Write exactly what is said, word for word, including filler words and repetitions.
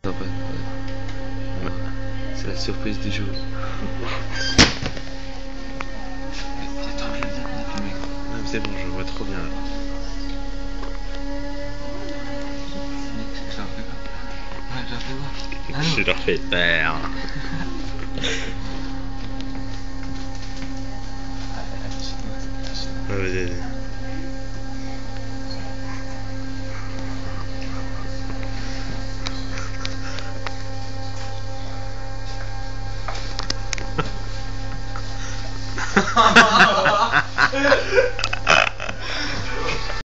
Sympa. Ouais. C'est la surprise du jour. C'est bon, je vois trop bien là. Je leur fais peur. Ah, vas-y, vas-y.